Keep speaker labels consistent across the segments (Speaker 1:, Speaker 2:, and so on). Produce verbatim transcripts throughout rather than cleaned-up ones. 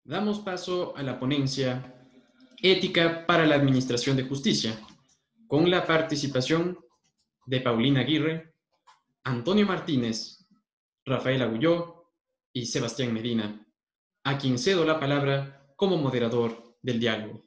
Speaker 1: Damos paso a la ponencia Ética para la Administración de Justicia, con la participación de Paulina Aguirre, Antonio Martínez, Rafael Agulló y Sebastián Medina, a quien cedo la palabra como moderador del diálogo.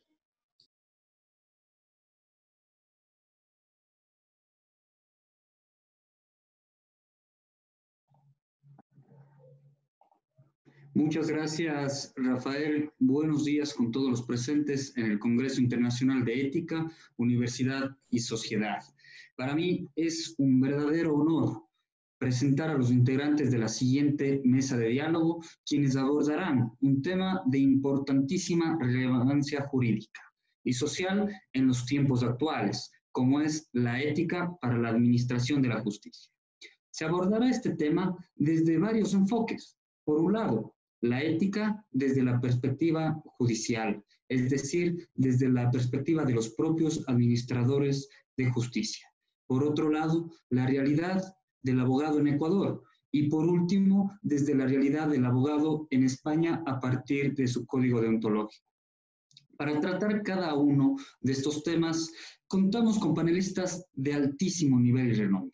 Speaker 2: Muchas gracias, Rafael. Buenos días con todos los presentes en el Congreso Internacional de Ética, Universidad y Sociedad. Para mí es un verdadero honor presentar a los integrantes de la siguiente mesa de diálogo, quienes abordarán un tema de importantísima relevancia jurídica y social en los tiempos actuales, como es la ética para la administración de la justicia. Se abordará este tema desde varios enfoques. Por un lado, la ética desde la perspectiva judicial, es decir, desde la perspectiva de los propios administradores de justicia. Por otro lado, la realidad del abogado en Ecuador. Y por último, desde la realidad del abogado en España a partir de su código deontológico. Para tratar cada uno de estos temas, contamos con panelistas de altísimo nivel y renombre,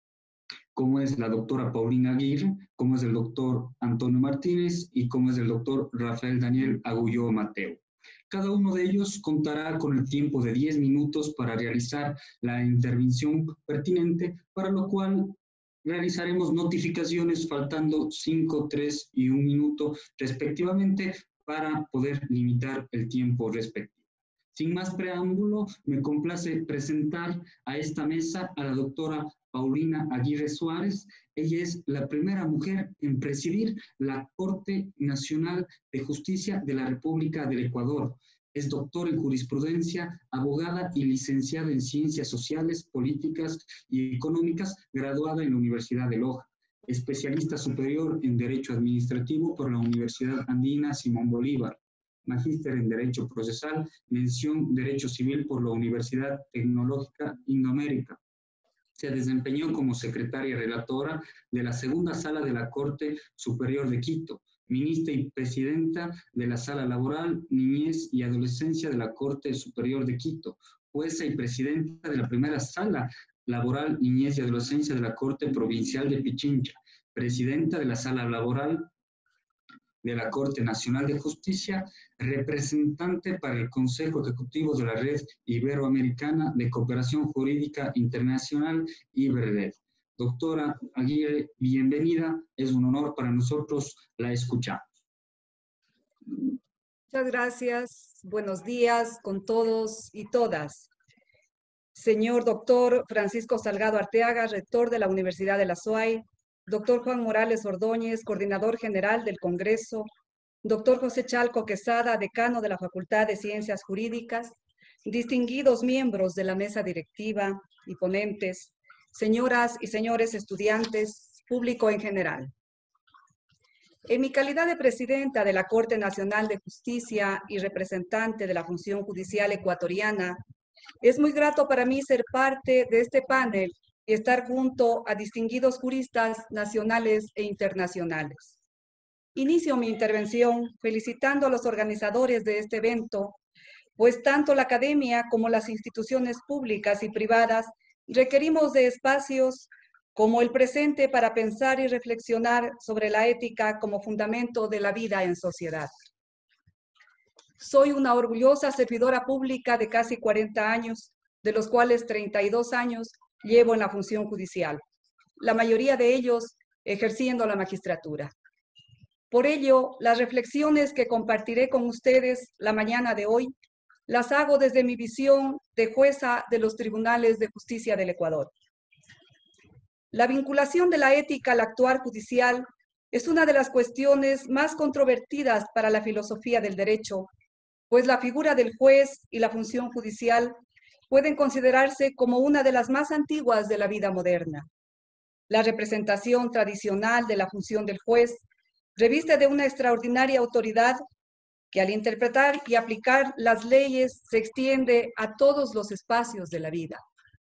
Speaker 2: como es la doctora Paulina Aguirre, como es el doctor Antonio Martínez y como es el doctor Rafael Daniel Agulló Mateo. Cada uno de ellos contará con el tiempo de diez minutos para realizar la intervención pertinente, para lo cual realizaremos notificaciones faltando cinco, tres y un minuto respectivamente para poder limitar el tiempo respectivo. Sin más preámbulo, me complace presentar a esta mesa a la doctora Paulina Aguirre Suárez. Ella es la primera mujer en presidir la Corte Nacional de Justicia de la República del Ecuador. Es doctora en jurisprudencia, abogada y licenciada en Ciencias Sociales, Políticas y Económicas, graduada en la Universidad de Loja. Especialista superior en Derecho Administrativo por la Universidad Andina Simón Bolívar. Magíster en Derecho Procesal, mención Derecho Civil por la Universidad Tecnológica Indoamérica. Se desempeñó como secretaria relatora de la segunda sala de la Corte Superior de Quito, ministra y presidenta de la Sala Laboral, Niñez y Adolescencia de la Corte Superior de Quito, jueza y presidenta de la primera Sala Laboral, Niñez y Adolescencia de la Corte Provincial de Pichincha, presidenta de la Sala Laboral de la Corte Nacional de Justicia, representante para el Consejo Ejecutivo de la Red Iberoamericana de Cooperación Jurídica Internacional, IBERRED. Doctora Aguirre, bienvenida. Es un honor para nosotros, la escuchamos.
Speaker 3: Muchas gracias. Buenos días con todos y todas. Señor doctor Francisco Salgado Arteaga, rector de la Universidad de la S O A I, doctor Juan Morales Ordóñez, coordinador general del Congreso, doctor José Chalco Quesada, decano de la Facultad de Ciencias Jurídicas, distinguidos miembros de la mesa directiva y ponentes, señoras y señores estudiantes, público en general. En mi calidad de presidenta de la Corte Nacional de Justicia y representante de la función judicial ecuatoriana, es muy grato para mí ser parte de este panel y estar junto a distinguidos juristas nacionales e internacionales. Inicio mi intervención felicitando a los organizadores de este evento, pues tanto la academia como las instituciones públicas y privadas requerimos de espacios como el presente para pensar y reflexionar sobre la ética como fundamento de la vida en sociedad. Soy una orgullosa servidora pública de casi cuarenta años, de los cuales treinta y dos años llevo en la función judicial, la mayoría de ellos ejerciendo la magistratura. Por ello, las reflexiones que compartiré con ustedes la mañana de hoy, las hago desde mi visión de jueza de los tribunales de justicia del Ecuador. La vinculación de la ética al actuar judicial es una de las cuestiones más controvertidas para la filosofía del derecho, pues la figura del juez y la función judicial pueden considerarse como una de las más antiguas de la vida moderna. La representación tradicional de la función del juez reviste de una extraordinaria autoridad que al interpretar y aplicar las leyes se extiende a todos los espacios de la vida.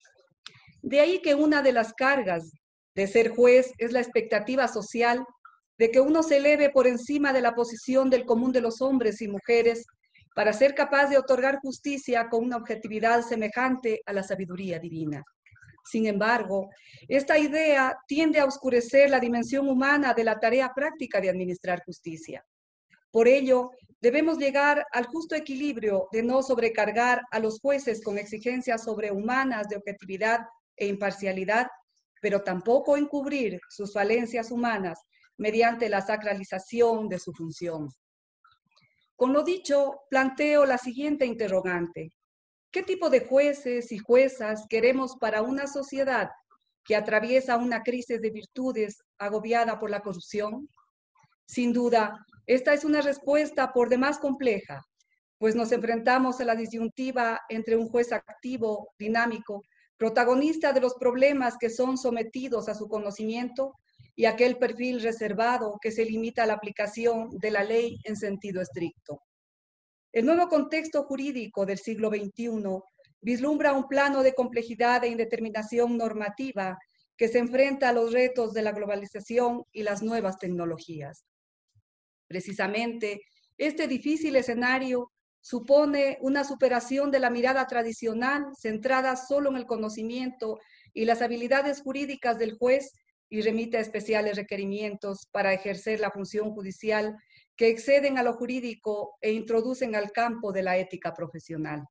Speaker 3: De ahí que una de las cargas de ser juez es la expectativa social de que uno se eleve por encima de la posición del común de los hombres y mujeres para ser capaz de otorgar justicia con una objetividad semejante a la sabiduría divina. Sin embargo, esta idea tiende a oscurecer la dimensión humana de la tarea práctica de administrar justicia. Por ello, debemos llegar al justo equilibrio de no sobrecargar a los jueces con exigencias sobrehumanas de objetividad e imparcialidad, pero tampoco encubrir sus falencias humanas mediante la sacralización de su función. Con lo dicho, planteo la siguiente interrogante. ¿Qué tipo de jueces y juezas queremos para una sociedad que atraviesa una crisis de virtudes agobiada por la corrupción? Sin duda, esta es una respuesta por demás compleja, pues nos enfrentamos a la disyuntiva entre un juez activo, dinámico, protagonista de los problemas que son sometidos a su conocimiento, y aquel perfil reservado que se limita a la aplicación de la ley en sentido estricto. El nuevo contexto jurídico del siglo veintiuno vislumbra un plano de complejidad e indeterminación normativa que se enfrenta a los retos de la globalización y las nuevas tecnologías. Precisamente, este difícil escenario supone una superación de la mirada tradicional centrada solo en el conocimiento y las habilidades jurídicas del juez y remite a especiales requerimientos para ejercer la función judicial que exceden a lo jurídico e introducen al campo de la ética profesional.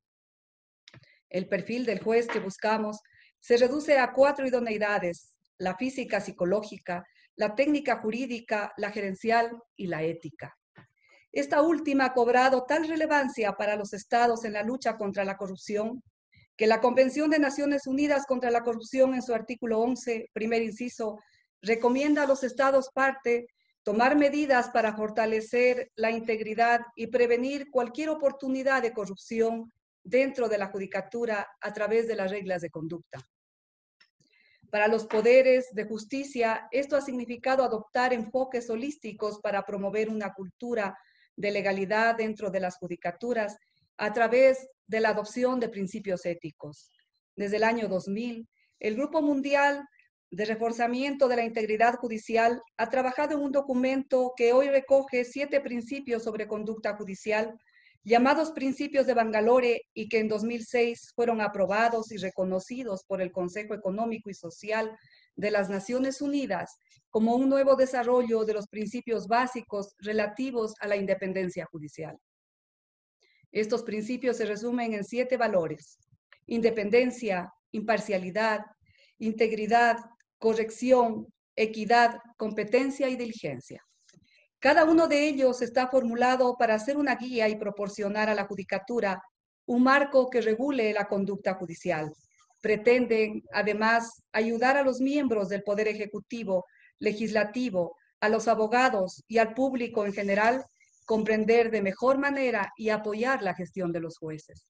Speaker 3: El perfil del juez que buscamos se reduce a cuatro idoneidades: la física psicológica, la técnica jurídica, la gerencial y la ética. Esta última ha cobrado tal relevancia para los estados en la lucha contra la corrupción que la Convención de Naciones Unidas contra la Corrupción, en su artículo once, primer inciso, recomienda a los estados parte tomar medidas para fortalecer la integridad y prevenir cualquier oportunidad de corrupción dentro de la judicatura a través de las reglas de conducta. Para los poderes de justicia, esto ha significado adoptar enfoques holísticos para promover una cultura de legalidad dentro de las judicaturas a través de la adopción de principios éticos. Desde el año dos mil, el Grupo Mundial de Reforzamiento de la Integridad Judicial ha trabajado en un documento que hoy recoge siete principios sobre conducta judicial, llamados Principios de Bangalore, y que en dos mil seis fueron aprobados y reconocidos por el Consejo Económico y Social de las Naciones Unidas como un nuevo desarrollo de los principios básicos relativos a la independencia judicial. Estos principios se resumen en siete valores: independencia, imparcialidad, integridad, corrección, equidad, competencia y diligencia. Cada uno de ellos está formulado para ser una guía y proporcionar a la judicatura un marco que regule la conducta judicial. Pretenden, además, ayudar a los miembros del Poder Ejecutivo, Legislativo, a los abogados y al público en general comprender de mejor manera y apoyar la gestión de los jueces.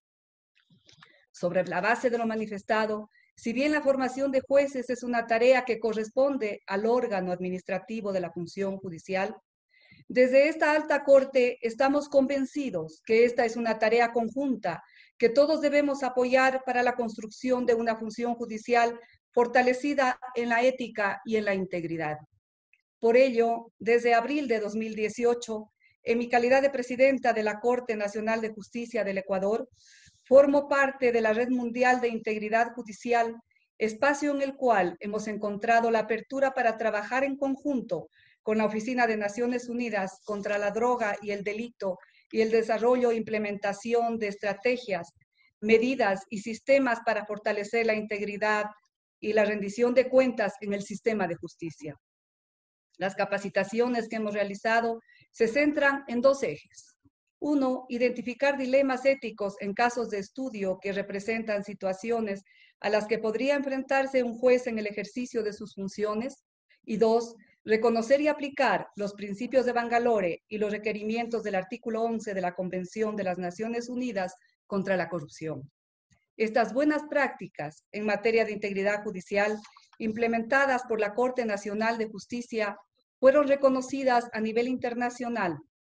Speaker 3: Sobre la base de lo manifestado, si bien la formación de jueces es una tarea que corresponde al órgano administrativo de la función judicial, desde esta alta corte estamos convencidos que esta es una tarea conjunta que todos debemos apoyar para la construcción de una función judicial fortalecida en la ética y en la integridad. Por ello, desde abril de dos mil dieciocho, en mi calidad de presidenta de la Corte Nacional de Justicia del Ecuador, formo parte de la Red Mundial de Integridad Judicial, espacio en el cual hemos encontrado la apertura para trabajar en conjunto con la Oficina de Naciones Unidas contra la Droga y el Delito y el desarrollo e implementación de estrategias, medidas y sistemas para fortalecer la integridad y la rendición de cuentas en el sistema de justicia. Las capacitaciones que hemos realizado se centran en dos ejes. Uno, identificar dilemas éticos en casos de estudio que representan situaciones a las que podría enfrentarse un juez en el ejercicio de sus funciones. Y dos, reconocer y aplicar los principios de Bangalore y los requerimientos del artículo once de la Convención de las Naciones Unidas contra la Corrupción. Estas buenas prácticas en materia de integridad judicial, implementadas por la Corte Nacional de Justicia, fueron reconocidas a nivel internacional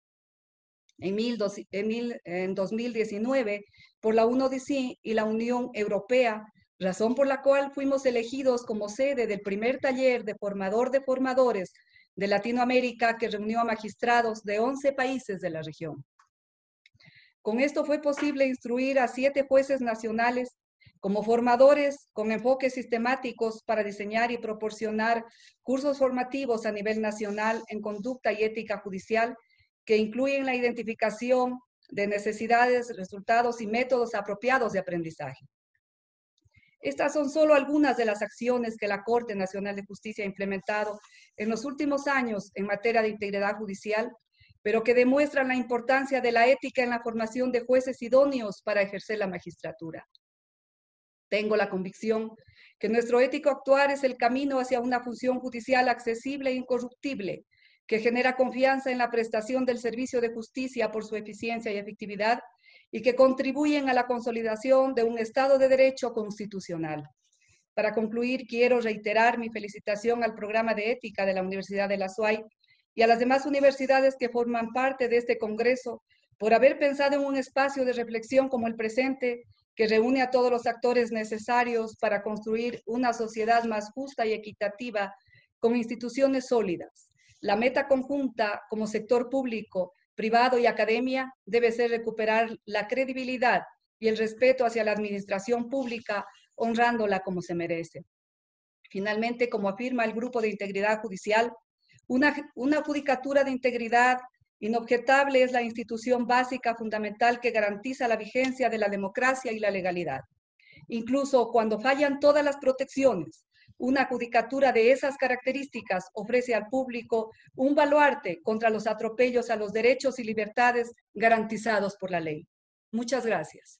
Speaker 3: en, mil, en, mil, en dos mil diecinueve por la U N O D C y la Unión Europea, razón por la cual fuimos elegidos como sede del primer taller de formador de formadores de Latinoamérica que reunió a magistrados de once países de la región. Con esto fue posible instruir a siete jueces nacionales como formadores con enfoques sistemáticos para diseñar y proporcionar cursos formativos a nivel nacional en conducta y ética judicial que incluyen la identificación de necesidades, resultados y métodos apropiados de aprendizaje. Estas son solo algunas de las acciones que la Corte Nacional de Justicia ha implementado en los últimos años en materia de integridad judicial, pero que demuestran la importancia de la ética en la formación de jueces idóneos para ejercer la magistratura. Tengo la convicción que nuestro ético actuar es el camino hacia una función judicial accesible e incorruptible, que genera confianza en la prestación del servicio de justicia por su eficiencia y efectividad y que contribuyen a la consolidación de un Estado de Derecho constitucional. Para concluir, quiero reiterar mi felicitación al programa de ética de la Universidad de la SUAY y a las demás universidades que forman parte de este Congreso por haber pensado en un espacio de reflexión como el presente que reúne a todos los actores necesarios para construir una sociedad más justa y equitativa con instituciones sólidas. La meta conjunta como sector público, privado y academia debe ser recuperar la credibilidad y el respeto hacia la administración pública, honrándola como se merece. Finalmente, como afirma el Grupo de Integridad Judicial, una, una judicatura de integridad inobjetable es la institución básica fundamental que garantiza la vigencia de la democracia y la legalidad. Incluso cuando fallan todas las protecciones, una judicatura de esas características ofrece al público un baluarte contra los atropellos a los derechos y libertades garantizados por la ley. Muchas gracias.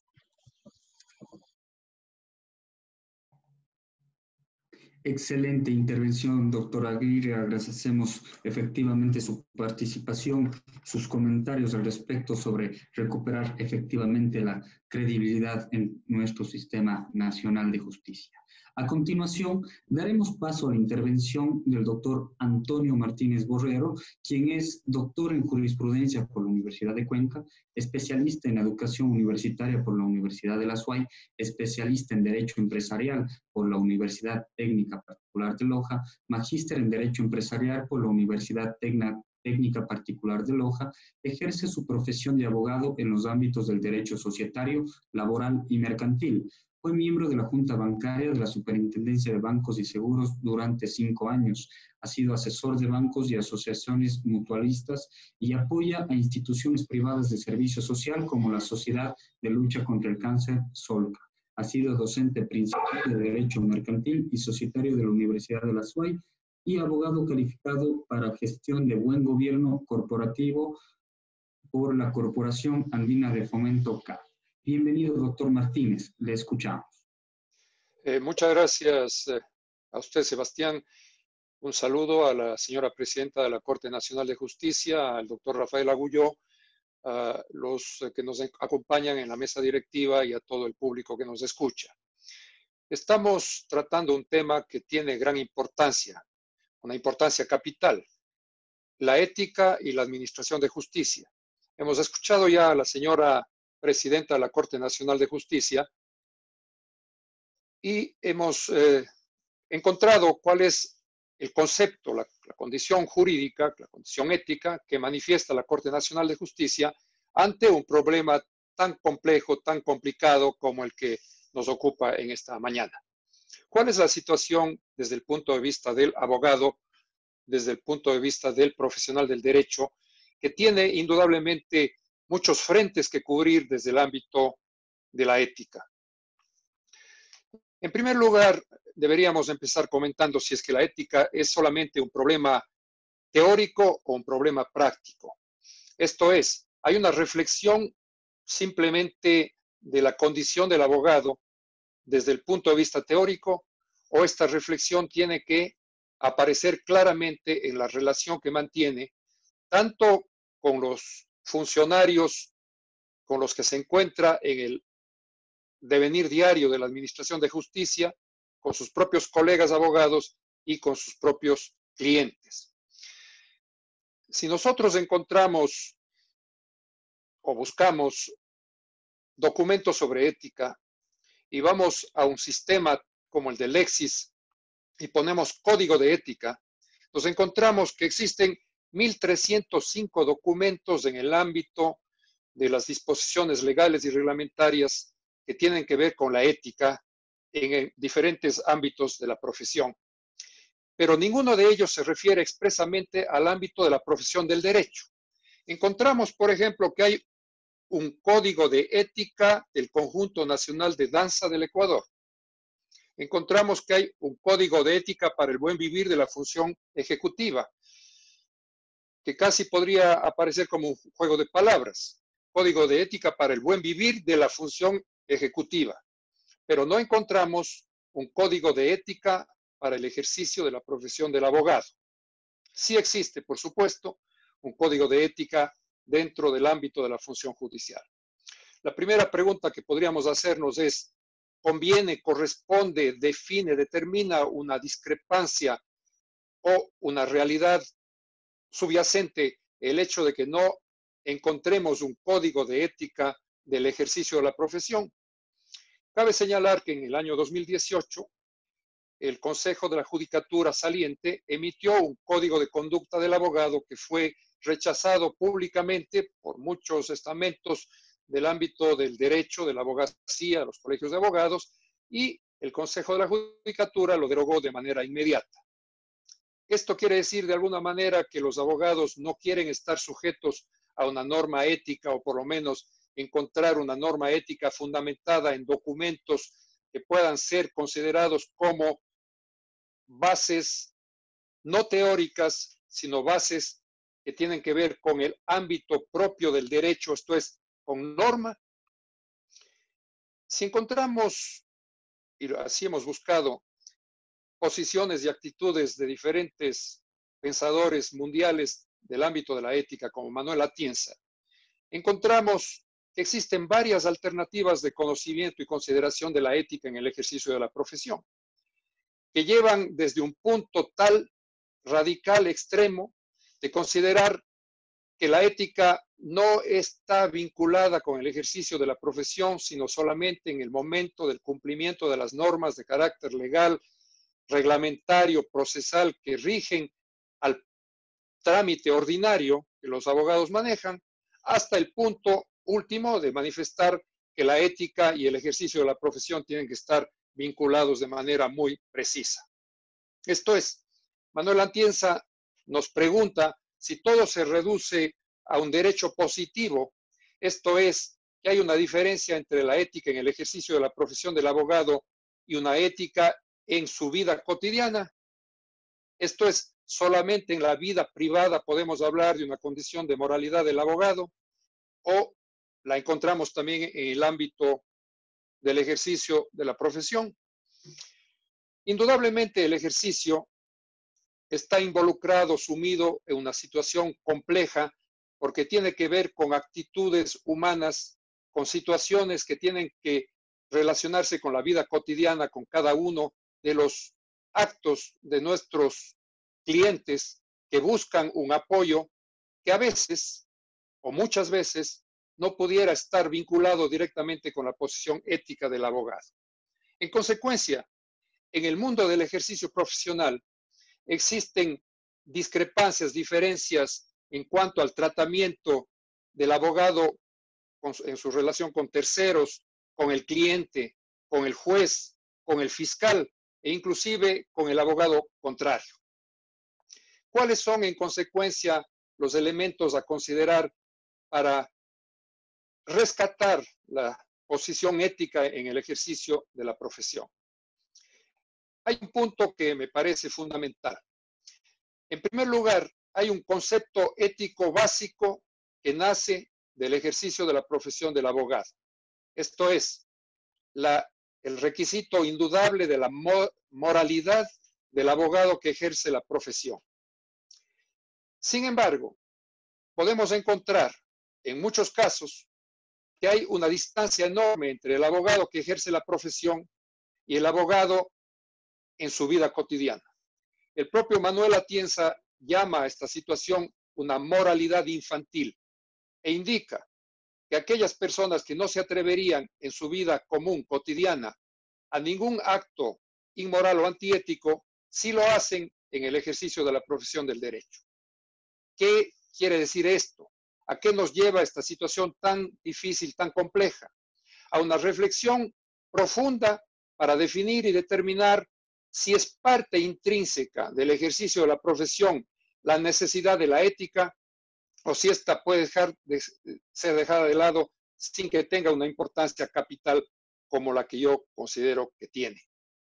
Speaker 2: Excelente intervención, doctora Aguirre. Agradecemos efectivamente su participación, sus comentarios al respecto sobre recuperar efectivamente la credibilidad en nuestro sistema nacional de justicia. A continuación, daremos paso a la intervención del doctor Antonio Martínez Borrero, quien es doctor en jurisprudencia por la Universidad de Cuenca, especialista en educación universitaria por la Universidad de la SUAY, especialista en Derecho Empresarial por la Universidad Técnica Particular de Loja, magíster en Derecho Empresarial por la Universidad Tecna, Técnica Particular de Loja, ejerce su profesión de abogado en los ámbitos del derecho societario, laboral y mercantil. Fue miembro de la Junta Bancaria de la Superintendencia de Bancos y Seguros durante cinco años. Ha sido asesor de bancos y asociaciones mutualistas y apoya a instituciones privadas de servicio social como la Sociedad de Lucha contra el Cáncer, SOLCA. Ha sido docente principal de Derecho Mercantil y Societario de la Universidad de la SUAY y abogado calificado para gestión de buen gobierno corporativo por la Corporación Andina de Fomento C A. Bienvenido, doctor Martínez. Le escuchamos.
Speaker 4: Eh, muchas gracias eh, a usted, Sebastián. Un saludo a la señora presidenta de la Corte Nacional de Justicia, al doctor Rafael Agulló, a los que nos acompañan en la mesa directiva y a todo el público que nos escucha. Estamos tratando un tema que tiene gran importancia, una importancia capital, la ética y la administración de justicia. Hemos escuchado ya a la señora presidenta de la Corte Nacional de Justicia y hemos eh, encontrado cuál es el concepto, la, la condición jurídica, la condición ética que manifiesta la Corte Nacional de Justicia ante un problema tan complejo, tan complicado como el que nos ocupa en esta mañana. ¿Cuál es la situación desde el punto de vista del abogado, desde el punto de vista del profesional del derecho, que tiene indudablemente muchos frentes que cubrir desde el ámbito de la ética? En primer lugar, deberíamos empezar comentando si es que la ética es solamente un problema teórico o un problema práctico. Esto es, hay una reflexión simplemente de la condición del abogado desde el punto de vista teórico, o esta reflexión tiene que aparecer claramente en la relación que mantiene tanto con los funcionarios con los que se encuentra en el devenir diario de la Administración de Justicia, con sus propios colegas abogados y con sus propios clientes. Si nosotros encontramos o buscamos documentos sobre ética y vamos a un sistema como el de Lexis y ponemos código de ética, nos encontramos que existen mil trescientos cinco documentos en el ámbito de las disposiciones legales y reglamentarias que tienen que ver con la ética en diferentes ámbitos de la profesión. Pero ninguno de ellos se refiere expresamente al ámbito de la profesión del derecho. Encontramos, por ejemplo, que hay un código de ética del Conjunto Nacional de Danza del Ecuador. Encontramos que hay un código de ética para el buen vivir de la función ejecutiva, que casi podría aparecer como un juego de palabras. Código de ética para el buen vivir de la función ejecutiva. Pero no encontramos un código de ética para el ejercicio de la profesión del abogado. Sí existe, por supuesto, un código de ética dentro del ámbito de la función judicial. La primera pregunta que podríamos hacernos es, ¿conviene, corresponde, define, determina una discrepancia o una realidad subyacente el hecho de que no encontremos un código de ética del ejercicio de la profesión? Cabe señalar que en el año dos mil dieciocho, el Consejo de la Judicatura saliente emitió un código de conducta del abogado que fue rechazado públicamente por muchos estamentos del ámbito del derecho, de la abogacía, de los colegios de abogados, y el Consejo de la Judicatura lo derogó de manera inmediata. Esto quiere decir de alguna manera que los abogados no quieren estar sujetos a una norma ética, o por lo menos encontrar una norma ética fundamentada en documentos que puedan ser considerados como bases no teóricas, sino bases que tienen que ver con el ámbito propio del derecho, esto es, con norma. Si encontramos, y así hemos buscado, posiciones y actitudes de diferentes pensadores mundiales del ámbito de la ética, como Manuel Atienza, encontramos que existen varias alternativas de conocimiento y consideración de la ética en el ejercicio de la profesión, que llevan desde un punto tal radical extremo de considerar que la ética no está vinculada con el ejercicio de la profesión, sino solamente en el momento del cumplimiento de las normas de carácter legal, reglamentario, procesal que rigen al trámite ordinario que los abogados manejan, hasta el punto último de manifestar que la ética y el ejercicio de la profesión tienen que estar vinculados de manera muy precisa. Esto es, Manuel Atienza nos pregunta si todo se reduce a un derecho positivo, esto es, que hay una diferencia entre la ética en el ejercicio de la profesión del abogado y una ética en su vida cotidiana. Esto es, solamente en la vida privada podemos hablar de una condición de moralidad del abogado, o la encontramos también en el ámbito del ejercicio de la profesión. Indudablemente el ejercicio está involucrado, sumido en una situación compleja, porque tiene que ver con actitudes humanas, con situaciones que tienen que relacionarse con la vida cotidiana, con cada uno de los actos de nuestros clientes que buscan un apoyo que a veces, o muchas veces, no pudiera estar vinculado directamente con la posición ética del abogado. En consecuencia, en el mundo del ejercicio profesional existen discrepancias, diferencias en cuanto al tratamiento del abogado en su relación con terceros, con el cliente, con el juez, con el fiscal e inclusive con el abogado contrario. ¿Cuáles son en consecuencia los elementos a considerar para rescatar la posición ética en el ejercicio de la profesión? Hay un punto que me parece fundamental. En primer lugar, hay un concepto ético básico que nace del ejercicio de la profesión del abogado. Esto es, la, el requisito indudable de la moralidad del abogado que ejerce la profesión. Sin embargo, podemos encontrar en muchos casos que hay una distancia enorme entre el abogado que ejerce la profesión y el abogado en su vida cotidiana. El propio Manuel Atienza llama a esta situación una moralidad infantil e indica que aquellas personas que no se atreverían en su vida común, cotidiana, a ningún acto inmoral o antiético, sí lo hacen en el ejercicio de la profesión del derecho. ¿Qué quiere decir esto? ¿A qué nos lleva esta situación tan difícil, tan compleja? A una reflexión profunda para definir y determinar si es parte intrínseca del ejercicio de la profesión la necesidad de la ética o si esta puede dejar de ser dejada de lado sin que tenga una importancia capital como la que yo considero que tiene.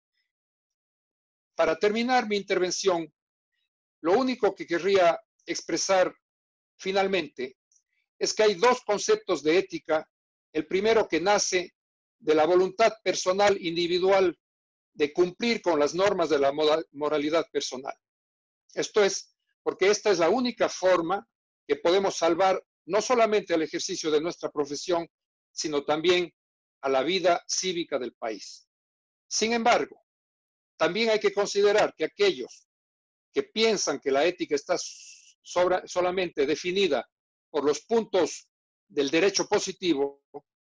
Speaker 4: Para terminar mi intervención, lo único que querría expresar finalmente es que hay dos conceptos de ética. El primero, que nace de la voluntad personal individual de cumplir con las normas de la moralidad personal. Esto es porque esta es la única forma que podemos salvar no solamente al ejercicio de nuestra profesión, sino también a la vida cívica del país. Sin embargo, también hay que considerar que aquellos que piensan que la ética está sobra, solamente definida por los puntos del derecho positivo,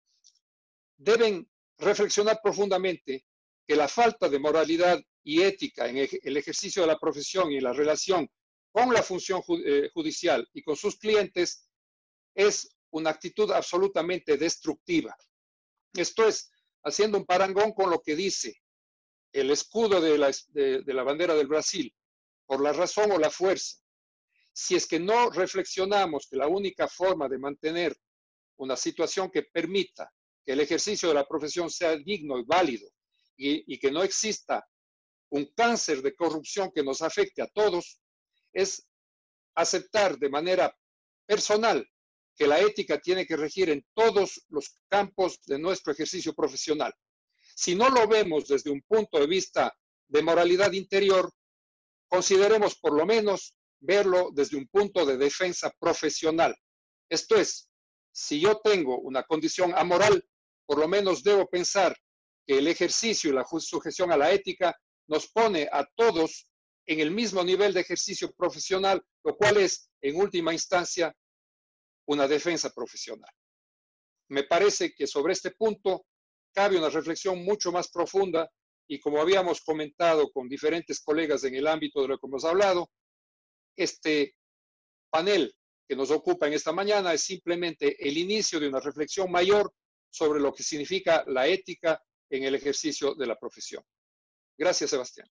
Speaker 4: deben reflexionar profundamente que la falta de moralidad y ética en el ejercicio de la profesión y en la relación con la función judicial y con sus clientes es una actitud absolutamente destructiva. Esto es, haciendo un parangón con lo que dice el escudo de la, de, de la bandera del Brasil, por la razón o la fuerza. Si es que no reflexionamos que la única forma de mantener una situación que permita que el ejercicio de la profesión sea digno y válido y, y que no exista un cáncer de corrupción que nos afecte a todos, es aceptar de manera personal que la ética tiene que regir en todos los campos de nuestro ejercicio profesional. Si no lo vemos desde un punto de vista de moralidad interior, consideremos por lo menos verlo desde un punto de defensa profesional. Esto es, si yo tengo una condición amoral, por lo menos debo pensar que el ejercicio y la sujeción a la ética nos pone a todos en el mismo nivel de ejercicio profesional, lo cual es, en última instancia, una defensa profesional. Me parece que sobre este punto cabe una reflexión mucho más profunda y, como habíamos comentado con diferentes colegas en el ámbito de lo que hemos hablado, este panel que nos ocupa en esta mañana es simplemente el inicio de una reflexión mayor sobre lo que significa la ética en el ejercicio de la profesión. Gracias, Sebastián.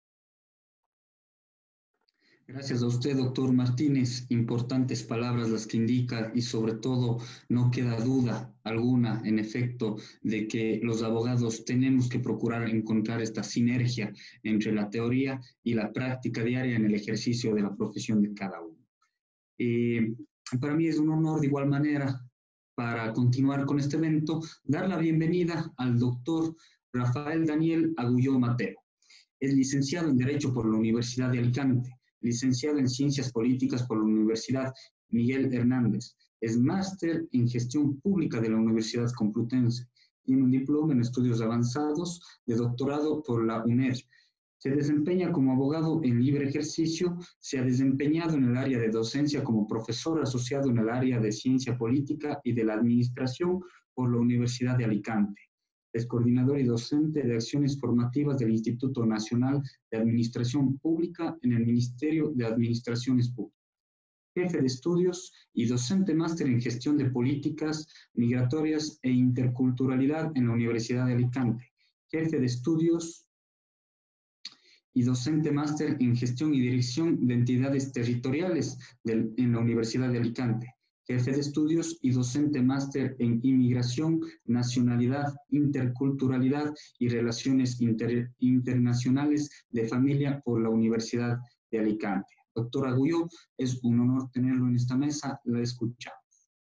Speaker 2: Gracias a usted, doctor Martínez. Importantes palabras las que indica y sobre todo no queda duda alguna, en efecto, de que los abogados tenemos que procurar encontrar esta sinergia entre la teoría y la práctica diaria en el ejercicio de la profesión de cada uno. Eh, para mí es un honor de igual manera, para continuar con este evento, dar la bienvenida al doctor Rafael Daniel Agulló Mateo. Es licenciado en Derecho por la Universidad de Alicante, licenciado en Ciencias Políticas por la Universidad Miguel Hernández, es máster en Gestión Pública de la Universidad Complutense, tiene un diploma en Estudios Avanzados de doctorado por la U N E D. Se desempeña como abogado en libre ejercicio, se ha desempeñado en el área de docencia como profesor asociado en el área de Ciencia Política y de la Administración por la Universidad de Alicante. Es coordinador y docente de acciones formativas del Instituto Nacional de Administración Pública en el Ministerio de Administraciones Públicas. Jefe de estudios y docente máster en gestión de políticas migratorias e interculturalidad en la Universidad de Alicante. Jefe de estudios y docente máster en gestión y dirección de entidades territoriales del, en la Universidad de Alicante. Jefe de estudios y docente máster en inmigración, nacionalidad, interculturalidad y relaciones inter, internacionales de familia por la Universidad de Alicante. Doctor Agulló, es un honor tenerlo en esta mesa, la escuchamos.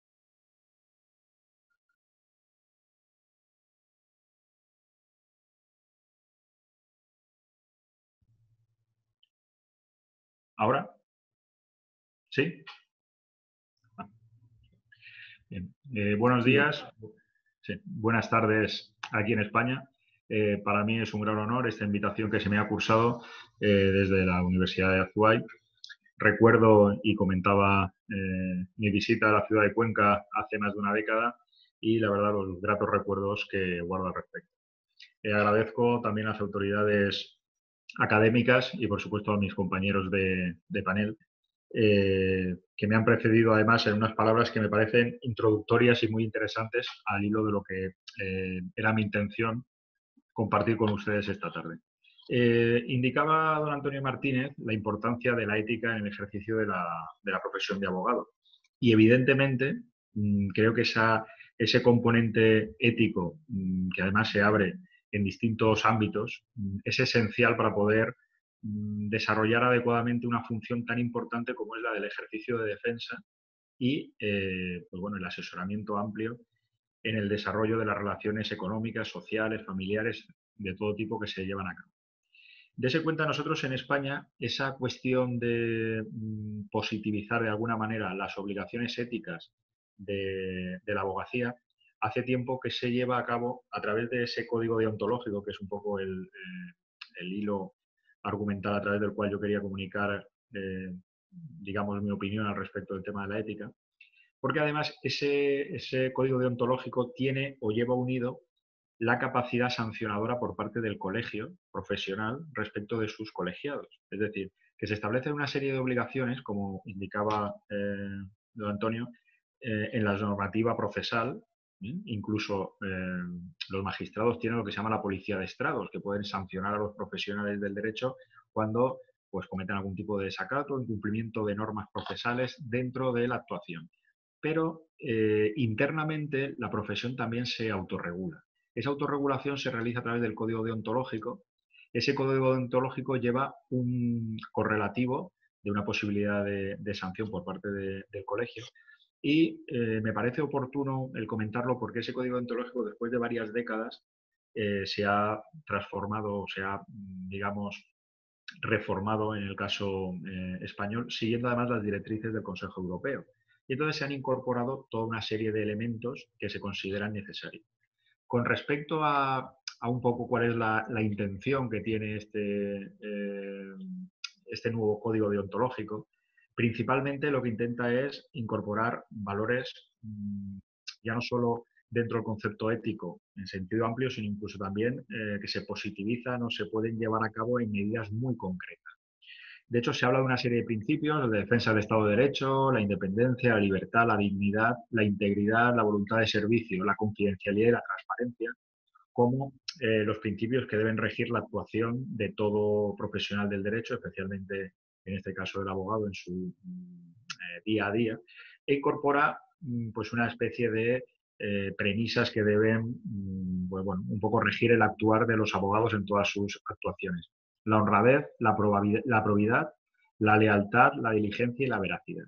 Speaker 5: ¿Ahora? ¿Sí? Bien. Eh, buenos días, sí, buenas tardes aquí en España. Eh, para mí es un gran honor esta invitación que se me ha cursado eh, desde la Universidad de Azuay. Recuerdo y comentaba eh, mi visita a la ciudad de Cuenca hace más de una década y la verdad los gratos recuerdos que guardo al respecto. Eh, agradezco también a las autoridades académicas y, por supuesto, a mis compañeros de, de panel, eh, que me han precedido además en unas palabras que me parecen introductorias y muy interesantes al hilo de lo que eh, era mi intención compartir con ustedes esta tarde. Eh, indicaba don Antonio Martínez la importancia de la ética en el ejercicio de la, de la profesión de abogado. Y evidentemente mmm, creo que esa, ese componente ético, mmm, que además se abre en distintos ámbitos, mmm, es esencial para poder mmm, desarrollar adecuadamente una función tan importante como es la del ejercicio de defensa y eh, pues bueno, el asesoramiento amplio en el desarrollo de las relaciones económicas, sociales, familiares, de todo tipo que se llevan a cabo. Dese cuenta, nosotros en España, esa cuestión de mm, positivizar de alguna manera las obligaciones éticas de, de la abogacía, hace tiempo que se lleva a cabo a través de ese código deontológico, que es un poco el, eh, el hilo argumental a través del cual yo quería comunicar, eh, digamos, mi opinión al respecto del tema de la ética, porque además ese, ese código deontológico tiene o lleva unido la capacidad sancionadora por parte del colegio profesional respecto de sus colegiados. Es decir, que se establecen una serie de obligaciones, como indicaba eh, don Antonio, eh, en la normativa procesal. ¿eh? Incluso eh, los magistrados tienen lo que se llama la policía de estrados, que pueden sancionar a los profesionales del derecho cuando pues, cometen algún tipo de desacato, incumplimiento de normas procesales dentro de la actuación. Pero eh, internamente la profesión también se autorregula. Esa autorregulación se realiza a través del código deontológico. Ese código deontológico lleva un correlativo de una posibilidad de, de sanción por parte de, del colegio. Y eh, me parece oportuno el comentarlo porque ese código deontológico, después de varias décadas, eh, se ha transformado, se ha, digamos, reformado en el caso eh, español, siguiendo además las directrices del Consejo Europeo. Y entonces se han incorporado toda una serie de elementos que se consideran necesarios. Con respecto a, a un poco cuál es la, la intención que tiene este, eh, este nuevo código deontológico, principalmente lo que intenta es incorporar valores mmm, ya no solo dentro del concepto ético en sentido amplio, sino incluso también eh, que se positivizan o se pueden llevar a cabo en medidas muy concretas. De hecho, se habla de una serie de principios de defensa del Estado de Derecho, la independencia, la libertad, la dignidad, la integridad, la voluntad de servicio, la confidencialidad y la transparencia, como eh, los principios que deben regir la actuación de todo profesional del derecho, especialmente en este caso el abogado en su eh, día a día, e incorpora pues, una especie de eh, premisas que deben pues, bueno, un poco regir el actuar de los abogados en todas sus actuaciones. La honradez, la, la probidad, la lealtad, la diligencia y la veracidad.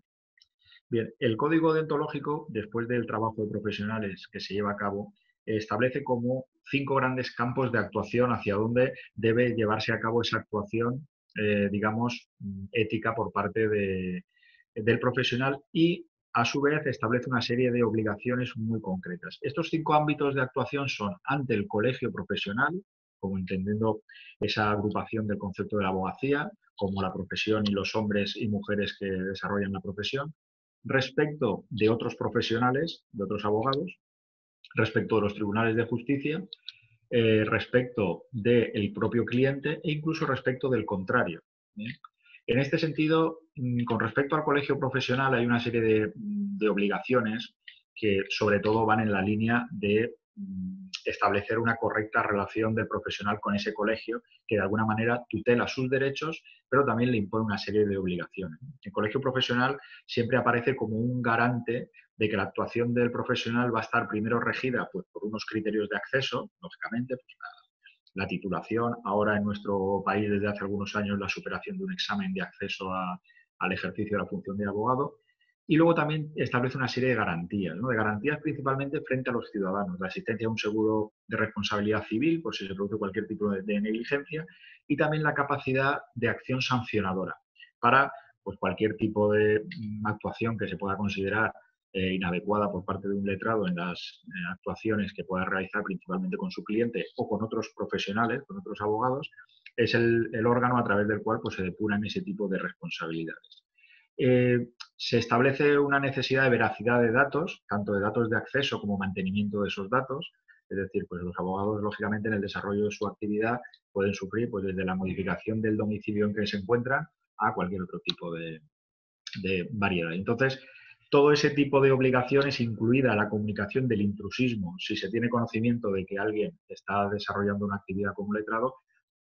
Speaker 5: Bien, el código deontológico, después del trabajo de profesionales que se lleva a cabo, establece como cinco grandes campos de actuación hacia donde debe llevarse a cabo esa actuación, eh, digamos, ética por parte de, del profesional y, a su vez, establece una serie de obligaciones muy concretas. Estos cinco ámbitos de actuación son ante el colegio profesional, como entendiendo esa agrupación del concepto de la abogacía, como la profesión y los hombres y mujeres que desarrollan la profesión, respecto de otros profesionales, de otros abogados, respecto de los tribunales de justicia, eh, respecto del propio cliente e incluso respecto del contrario. ¿Bien? En este sentido, con respecto al colegio profesional hay una serie de, de obligaciones que sobre todo van en la línea de establecer una correcta relación del profesional con ese colegio que de alguna manera tutela sus derechos, pero también le impone una serie de obligaciones. El colegio profesional siempre aparece como un garante de que la actuación del profesional va a estar primero regida pues, por unos criterios de acceso, lógicamente, pues, la, la titulación, ahora en nuestro país desde hace algunos años la superación de un examen de acceso a, al ejercicio de la función de abogado. Y luego también establece una serie de garantías, ¿no? de garantías principalmente frente a los ciudadanos, la existencia de un seguro de responsabilidad civil por si se produce cualquier tipo de, de negligencia y también la capacidad de acción sancionadora para pues, cualquier tipo de actuación que se pueda considerar eh, inadecuada por parte de un letrado en las eh, actuaciones que pueda realizar principalmente con su cliente o con otros profesionales, con otros abogados, es el, el órgano a través del cual pues, se depuran ese tipo de responsabilidades. Eh, se establece una necesidad de veracidad de datos, tanto de datos de acceso como mantenimiento de esos datos, Es decir, pues los abogados, lógicamente, en el desarrollo de su actividad pueden sufrir pues, desde la modificación del domicilio en que se encuentran a cualquier otro tipo de, de variedad. Entonces, todo ese tipo de obligaciones, incluida la comunicación del intrusismo, si se tiene conocimiento de que alguien está desarrollando una actividad como letrado,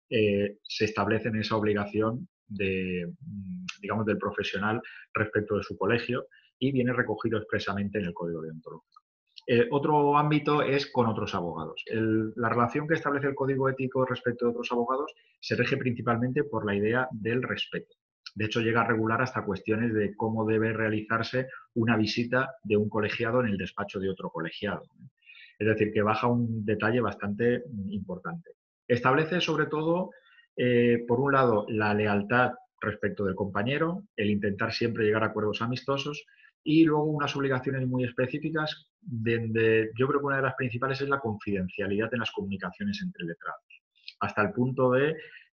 Speaker 5: eh, se establece en esa obligación de, digamos, del profesional respecto de su colegio y viene recogido expresamente en el Código Deontológico. Eh, otro ámbito es con otros abogados. El, la relación que establece el Código Ético respecto de otros abogados se rige principalmente por la idea del respeto. De hecho, llega a regular hasta cuestiones de cómo debe realizarse una visita de un colegiado en el despacho de otro colegiado. Es decir, que baja un detalle bastante importante. Establece sobre todo, eh, por un lado, la lealtad respecto del compañero, el intentar siempre llegar a acuerdos amistosos y luego unas obligaciones muy específicas, donde yo creo que una de las principales es la confidencialidad en las comunicaciones entre letrados, hasta el punto de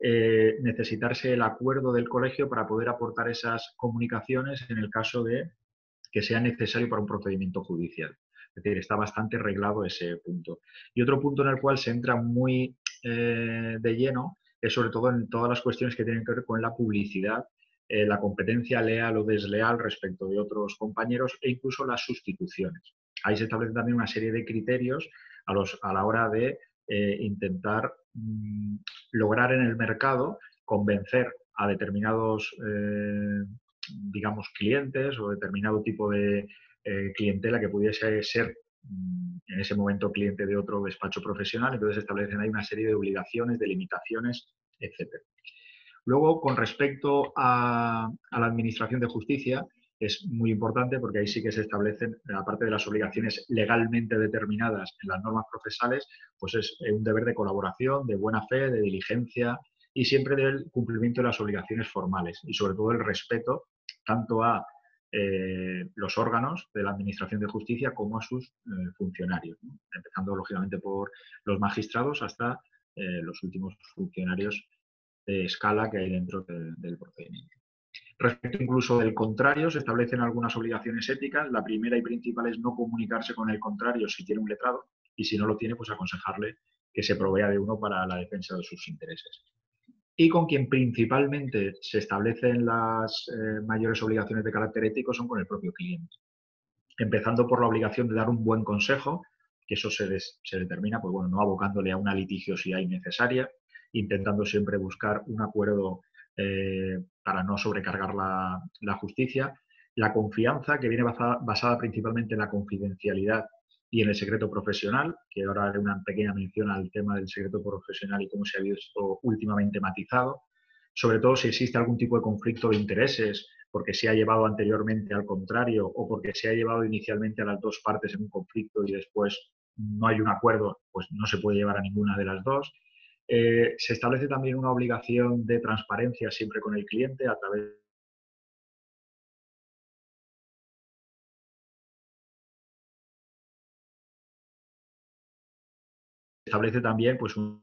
Speaker 5: eh, necesitarse el acuerdo del colegio para poder aportar esas comunicaciones en el caso de que sea necesario para un procedimiento judicial. Es decir, está bastante reglado ese punto. Y otro punto en el cual se entra muy eh, de lleno es sobre todo en todas las cuestiones que tienen que ver con la publicidad, eh, la competencia leal o desleal respecto de otros compañeros e incluso las sustituciones. Ahí se establecen también una serie de criterios a, los, a la hora de eh, intentar mmm, lograr en el mercado convencer a determinados eh, digamos, clientes o determinado tipo de eh, clientela que pudiese ser en ese momento cliente de otro despacho profesional. Entonces se establecen ahí una serie de obligaciones, de limitaciones, etcétera. Luego, con respecto a, a la Administración de Justicia, es muy importante porque ahí sí que se establecen, aparte de las obligaciones legalmente determinadas en las normas procesales, pues es un deber de colaboración, de buena fe, de diligencia y siempre del cumplimiento de las obligaciones formales y sobre todo el respeto tanto a eh, los órganos de la Administración de Justicia como a sus eh, funcionarios, ¿no? Empezando lógicamente por los magistrados hasta eh, los últimos funcionarios de escala que hay dentro de, del procedimiento. Respecto incluso del contrario, se establecen algunas obligaciones éticas. La primera y principal es no comunicarse con el contrario si tiene un letrado y si no lo tiene, pues aconsejarle que se provea de uno para la defensa de sus intereses. Y con quien principalmente se establecen las eh, mayores obligaciones de carácter ético son con el propio cliente. Empezando por la obligación de dar un buen consejo, que eso se, des, se determina, pues bueno, no abocándole a una litigiosidad innecesaria, intentando siempre buscar un acuerdo eh, para no sobrecargar la, la justicia. La confianza, que viene basada, basada principalmente en la confidencialidad y en el secreto profesional, que ahora haré una pequeña mención al tema del secreto profesional y cómo se ha visto últimamente matizado. Sobre todo si existe algún tipo de conflicto de intereses, porque se ha llevado anteriormente al contrario o porque se ha llevado inicialmente a las dos partes en un conflicto y después no hay un acuerdo, pues no se puede llevar a ninguna de las dos. Eh, se establece también una obligación de transparencia siempre con el cliente a través de establece también pues un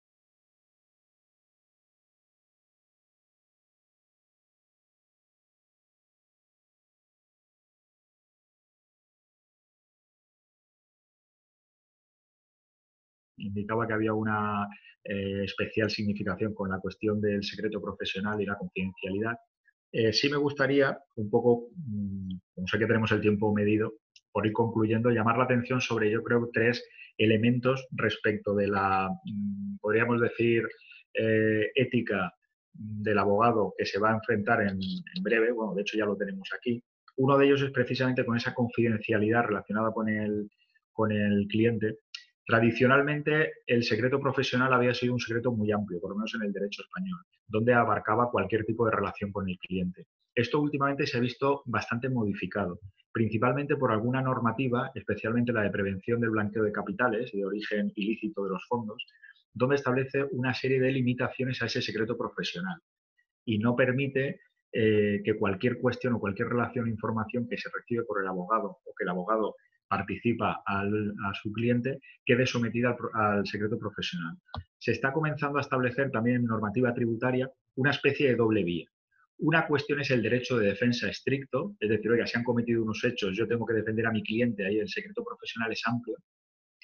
Speaker 5: indicaba que había una eh, especial significación con la cuestión del secreto profesional y la confidencialidad. Eh, sí me gustaría, un poco, mmm, como sé que tenemos el tiempo medido, por ir concluyendo, llamar la atención sobre, yo creo, tres elementos respecto de la, mmm, podríamos decir, eh, ética del abogado que se va a enfrentar en, en breve. Bueno, de hecho ya lo tenemos aquí. Uno de ellos es precisamente con esa confidencialidad relacionada con el, con el cliente. Tradicionalmente, el secreto profesional había sido un secreto muy amplio, por lo menos en el derecho español, donde abarcaba cualquier tipo de relación con el cliente. Esto últimamente se ha visto bastante modificado, principalmente por alguna normativa, especialmente la de prevención del blanqueo de capitales y de origen ilícito de los fondos, donde establece una serie de limitaciones a ese secreto profesional y no permite eh, que cualquier cuestión o cualquier relación o información que se recibe por el abogado o que el abogado participa al, a su cliente quede sometida al, al secreto profesional. Se está comenzando a establecer también en normativa tributaria una especie de doble vía. Una cuestión es el derecho de defensa estricto, es decir, oiga, si han cometido unos hechos, yo tengo que defender a mi cliente, ahí el secreto profesional es amplio.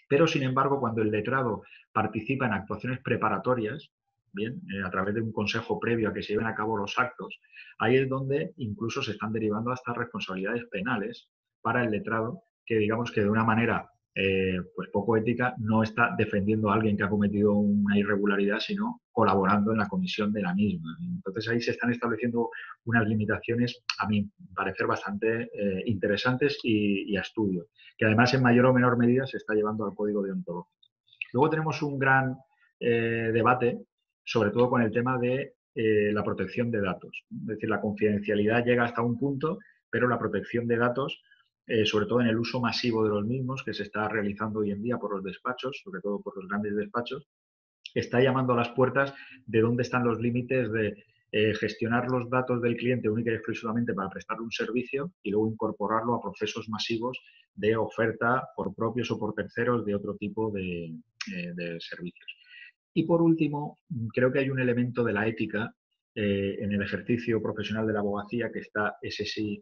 Speaker 5: Pero, sin embargo, cuando el letrado participa en actuaciones preparatorias, bien, eh, a través de un consejo previo a que se lleven a cabo los actos, ahí es donde incluso se están derivando hasta responsabilidades penales para el letrado, que digamos que de una manera eh, pues poco ética no está defendiendo a alguien que ha cometido una irregularidad, sino colaborando en la comisión de la misma. Entonces ahí se están estableciendo unas limitaciones, a mi parecer, bastante eh, interesantes y, y a estudio, que además en mayor o menor medida se está llevando al código deontológico. Luego tenemos un gran eh, debate, sobre todo con el tema de eh, la protección de datos. Es decir, la confidencialidad llega hasta un punto, pero la protección de datos, eh, sobre todo en el uso masivo de los mismos, que se está realizando hoy en día por los despachos, sobre todo por los grandes despachos, está llamando a las puertas de dónde están los límites de eh, gestionar los datos del cliente única y exclusivamente para prestarle un servicio y luego incorporarlo a procesos masivos de oferta por propios o por terceros de otro tipo de, eh, de servicios. Y por último, creo que hay un elemento de la ética eh, en el ejercicio profesional de la abogacía que está, ese sí,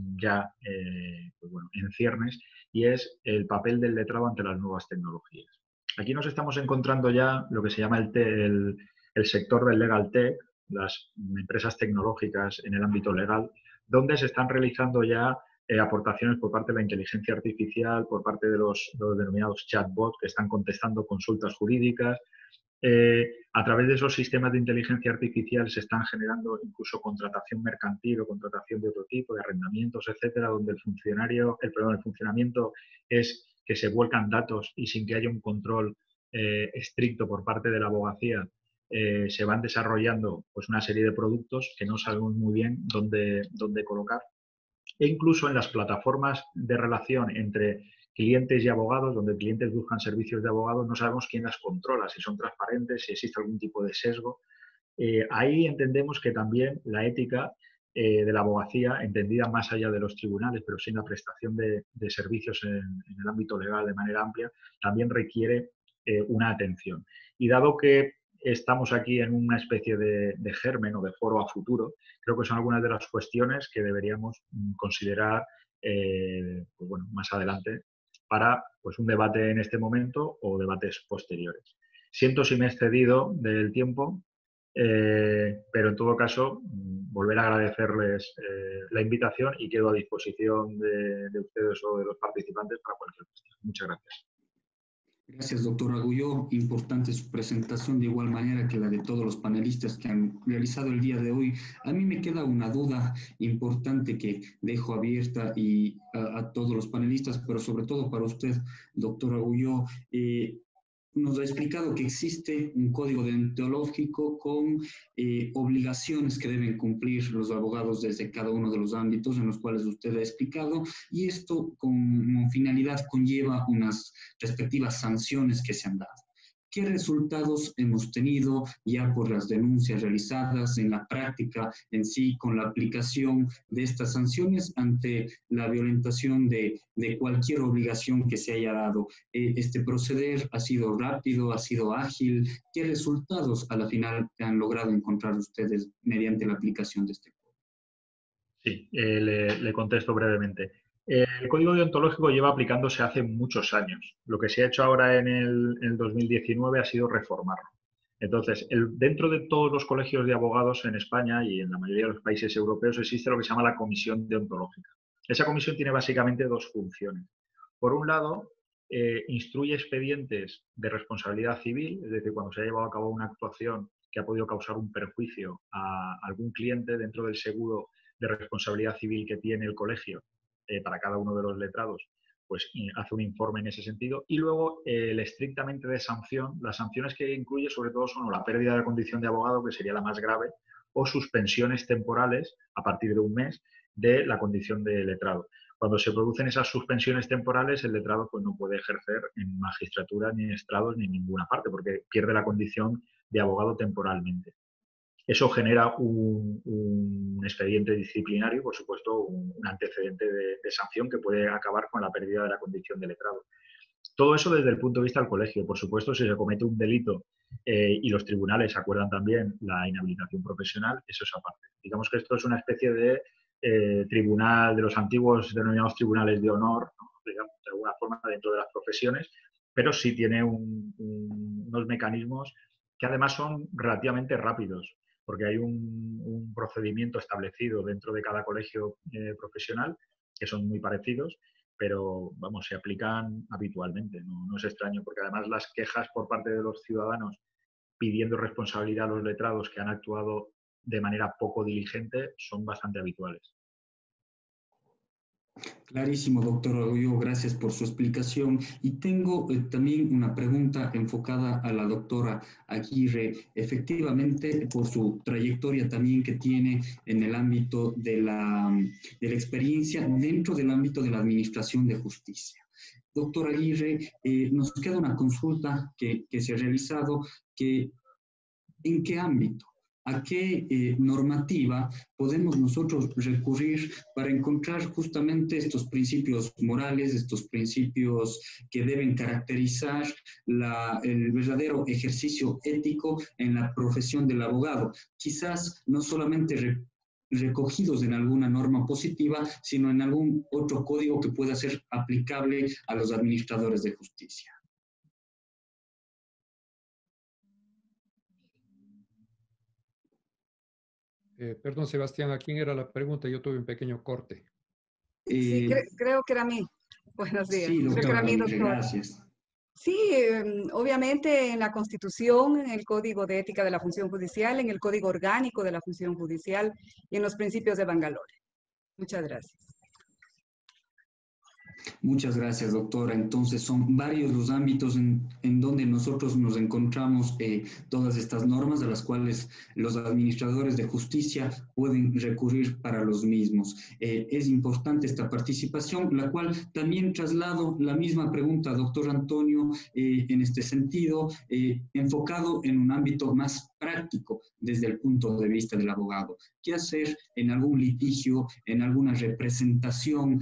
Speaker 5: ya eh, pues bueno, en ciernes, y es el papel del letrado ante las nuevas tecnologías. Aquí nos estamos encontrando ya lo que se llama el, te, el, el sector del legal tech, las empresas tecnológicas en el ámbito legal, donde se están realizando ya eh, aportaciones por parte de la inteligencia artificial, por parte de los, los denominados chatbots que están contestando consultas jurídicas. Eh, a través de esos sistemas de inteligencia artificial se están generando incluso contratación mercantil o contratación de otro tipo, de arrendamientos, etcétera, donde el funcionario, el, perdón, el funcionamiento es que se vuelcan datos y sin que haya un control eh, estricto por parte de la abogacía, eh, se van desarrollando pues, una serie de productos que no sabemos muy bien dónde, dónde colocar. E incluso en las plataformas de relación entre clientes y abogados, donde clientes buscan servicios de abogados, no sabemos quién las controla, si son transparentes, si existe algún tipo de sesgo. Eh, ahí entendemos que también la ética eh, de la abogacía, entendida más allá de los tribunales, pero sin la prestación de, de servicios en, en el ámbito legal de manera amplia, también requiere eh, una atención. Y dado que estamos aquí en una especie de, de germen o de foro a futuro, creo que son algunas de las cuestiones que deberíamos considerar eh, pues bueno, más adelante para pues, un debate en este momento o debates posteriores. Siento si me he excedido del tiempo, eh, pero en todo caso, volver a agradecerles eh, la invitación y quedo a disposición de, de ustedes o de los participantes para cualquier cuestión. Muchas gracias.
Speaker 2: Gracias, doctor Agulló. Importante su presentación, de igual manera que la de todos los panelistas que han realizado el día de hoy. A mí me queda una duda importante que dejo abierta y a, a todos los panelistas, pero sobre todo para usted, doctor Agulló. Eh, nos ha explicado que existe un código deontológico con eh, obligaciones que deben cumplir los abogados desde cada uno de los ámbitos en los cuales usted ha explicado, y esto como finalidad conlleva unas respectivas sanciones que se han dado. ¿Qué resultados hemos tenido ya por las denuncias realizadas en la práctica en sí con la aplicación de estas sanciones ante la violentación de, de cualquier obligación que se haya dado? Eh, ¿Este proceder ha sido rápido, ha sido ágil? ¿Qué resultados a la final han logrado encontrar ustedes mediante la aplicación de este código?
Speaker 5: Sí, eh, le, le contesto brevemente. El código deontológico lleva aplicándose hace muchos años. Lo que se ha hecho ahora en el, en el dos mil diecinueve ha sido reformarlo. Entonces, el, dentro de todos los colegios de abogados en España y en la mayoría de los países europeos existe lo que se llama la comisión deontológica. Esa comisión tiene básicamente dos funciones. Por un lado, eh, instruye expedientes de responsabilidad civil, es decir, cuando se ha llevado a cabo una actuación que ha podido causar un perjuicio a algún cliente dentro del seguro de responsabilidad civil que tiene el colegio eh, para cada uno de los letrados, pues hace un informe en ese sentido. Y luego eh, el estrictamente de sanción, las sanciones que incluye sobre todo son la pérdida de la condición de abogado, que sería la más grave, o suspensiones temporales a partir de un mes de la condición de letrado. Cuando se producen esas suspensiones temporales, el letrado pues, no puede ejercer en magistratura, ni en estrados, ni en ninguna parte, porque pierde la condición de abogado temporalmente. Eso genera un, un expediente disciplinario, por supuesto, un, un antecedente de, de sanción que puede acabar con la pérdida de la condición de letrado. Todo eso desde el punto de vista del colegio. Por supuesto, si se comete un delito eh, y los tribunales acuerdan también la inhabilitación profesional, eso es aparte. Digamos que esto es una especie de eh, tribunal, de los antiguos denominados tribunales de honor, ¿no? Digamos, de alguna forma dentro de las profesiones, pero sí tiene un, un, unos mecanismos que además son relativamente rápidos, porque hay un, un procedimiento establecido dentro de cada colegio eh, profesional, que son muy parecidos, pero vamos, se aplican habitualmente, no, no es extraño, porque además las quejas por parte de los ciudadanos pidiendo responsabilidad a los letrados que han actuado de manera poco diligente son bastante habituales.
Speaker 2: Clarísimo, doctor Arguello, gracias por su explicación. Y tengo eh, también una pregunta enfocada a la doctora Aguirre, efectivamente por su trayectoria también que tiene en el ámbito de la, de la experiencia dentro del ámbito de la administración de justicia. Doctor Aguirre, eh, nos queda una consulta que, que se ha realizado, que ¿en qué ámbito? ¿A qué eh, normativa podemos nosotros recurrir para encontrar justamente estos principios morales, estos principios que deben caracterizar la, el verdadero ejercicio ético en la profesión del abogado? Quizás no solamente re, recogidos en alguna norma positiva, sino en algún otro código que pueda ser aplicable a los administradores de justicia.
Speaker 6: Eh, perdón, Sebastián, ¿a quién era la pregunta? Yo tuve un pequeño corte.
Speaker 3: Sí,
Speaker 2: Eh,
Speaker 3: cre creo que era a mí. Buenos días.
Speaker 2: Sí,
Speaker 3: Creo que
Speaker 2: doctora
Speaker 3: era a mí,
Speaker 2: Aguirre,
Speaker 3: doctor.
Speaker 2: gracias.
Speaker 3: Sí, eh, obviamente en la Constitución, en el Código de Ética de la Función Judicial, en el Código Orgánico de la Función Judicial y en los principios de Bangalore. Muchas gracias.
Speaker 2: Muchas gracias, doctora. Entonces, son varios los ámbitos en, en donde nosotros nos encontramos eh, todas estas normas a las cuales los administradores de justicia pueden recurrir para los mismos. Eh, es importante esta participación, la cual también traslado la misma pregunta, doctor Antonio, eh, en este sentido, eh, enfocado en un ámbito más práctico desde el punto de vista del abogado. ¿Qué hacer en algún litigio, en alguna representación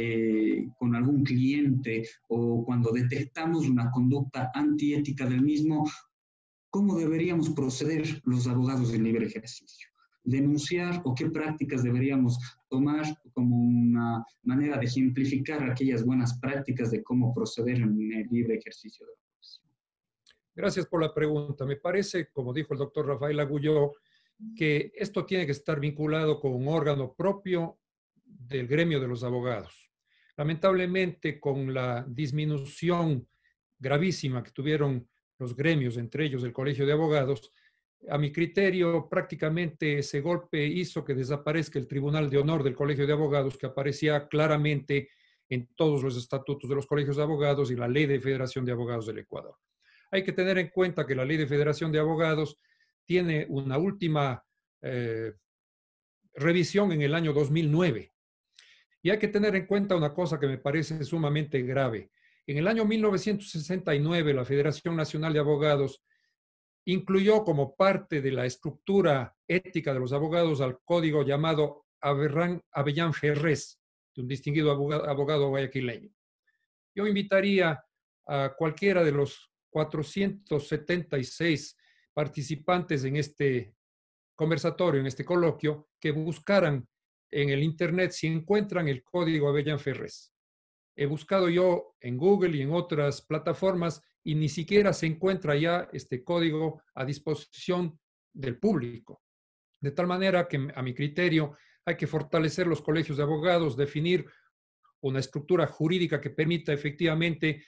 Speaker 2: eh, con algún cliente o cuando detectamos una conducta antiética del mismo? ¿Cómo deberíamos proceder los abogados de libre ejercicio? ¿Denunciar o qué prácticas deberíamos tomar como una manera de ejemplificar aquellas buenas prácticas de cómo proceder en el libre ejercicio de la profesión?
Speaker 6: Gracias por la pregunta. Me parece, como dijo el doctor Rafael Agulló, que esto tiene que estar vinculado con un órgano propio del gremio de los abogados. Lamentablemente, con la disminución gravísima que tuvieron los gremios, entre ellos el Colegio de Abogados, a mi criterio, prácticamente ese golpe hizo que desaparezca el Tribunal de Honor del Colegio de Abogados, que aparecía claramente en todos los estatutos de los colegios de abogados y la Ley de Federación de Abogados del Ecuador. Hay que tener en cuenta que la Ley de Federación de Abogados tiene una última eh, revisión en el año dos mil nueve. Y hay que tener en cuenta una cosa que me parece sumamente grave. En el año mil novecientos sesenta y nueve, la Federación Nacional de Abogados incluyó como parte de la estructura ética de los abogados al código llamado Avellán Ferrés, de un distinguido abogado, abogado guayaquileño. Yo invitaría a cualquiera de los cuatrocientos setenta y seis participantes en este conversatorio, en este coloquio, que buscaran en el internet si encuentran el código Avellán Ferrés. He buscado yo en Google y en otras plataformas y ni siquiera se encuentra ya este código a disposición del público. De tal manera que, a mi criterio, hay que fortalecer los colegios de abogados, definir una estructura jurídica que permita efectivamente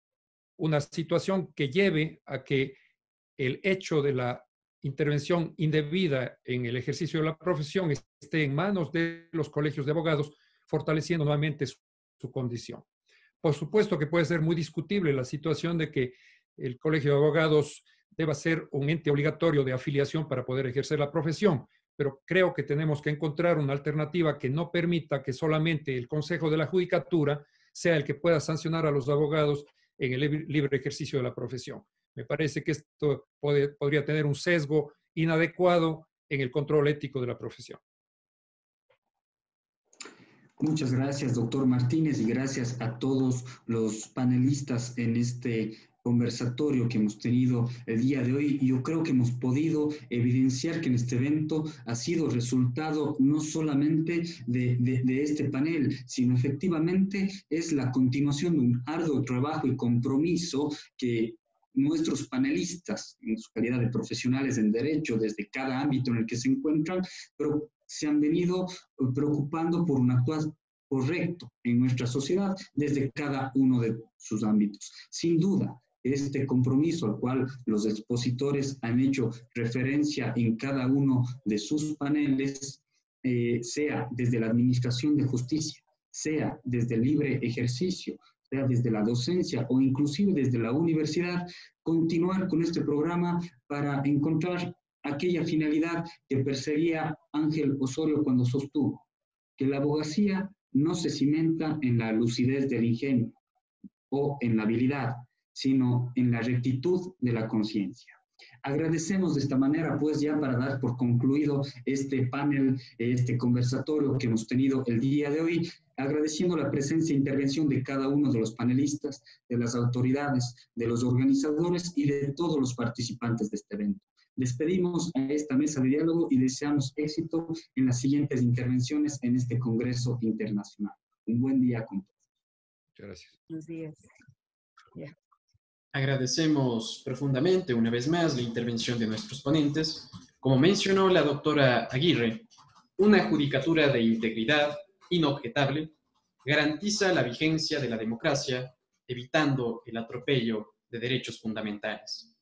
Speaker 6: una situación que lleve a que el hecho de la intervención indebida en el ejercicio de la profesión esté en manos de los colegios de abogados, fortaleciendo nuevamente su, su condición. Por supuesto que puede ser muy discutible la situación de que el colegio de abogados deba ser un ente obligatorio de afiliación para poder ejercer la profesión, pero creo que tenemos que encontrar una alternativa que no permita que solamente el Consejo de la Judicatura sea el que pueda sancionar a los abogados en el libre ejercicio de la profesión. Me parece que esto puede, podría tener un sesgo inadecuado en el control ético de la profesión.
Speaker 2: Muchas gracias, doctor Martínez, y gracias a todos los panelistas en este conversatorio que hemos tenido el día de hoy. Yo creo que hemos podido evidenciar que en este evento ha sido resultado no solamente de, de, de este panel, sino efectivamente es la continuación de un arduo trabajo y compromiso que nuestros panelistas, en su calidad de profesionales en derecho, desde cada ámbito en el que se encuentran, pero se han venido preocupando por un actuar correcto en nuestra sociedad desde cada uno de sus ámbitos. Sin duda, este compromiso al cual los expositores han hecho referencia en cada uno de sus paneles, eh, sea desde la administración de justicia, sea desde el libre ejercicio, sea desde la docencia o inclusive desde la universidad, continuar con este programa para encontrar aquella finalidad que perseguía Ángel Osorio cuando sostuvo que la abogacía no se cimenta en la lucidez del ingenio o en la habilidad, sino en la rectitud de la conciencia. Agradecemos de esta manera, pues ya para dar por concluido este panel, este conversatorio que hemos tenido el día de hoy, agradeciendo la presencia e intervención de cada uno de los panelistas, de las autoridades, de los organizadores y de todos los participantes de este evento. Despedimos a esta mesa de diálogo y deseamos éxito en las siguientes intervenciones en este Congreso Internacional. Un buen día con todos.
Speaker 6: Muchas gracias.
Speaker 3: Buenos días. Yeah.
Speaker 1: Agradecemos profundamente una vez más la intervención de nuestros ponentes. Como mencionó la doctora Aguirre, una judicatura de integridad inobjetable garantiza la vigencia de la democracia, evitando el atropello de derechos fundamentales.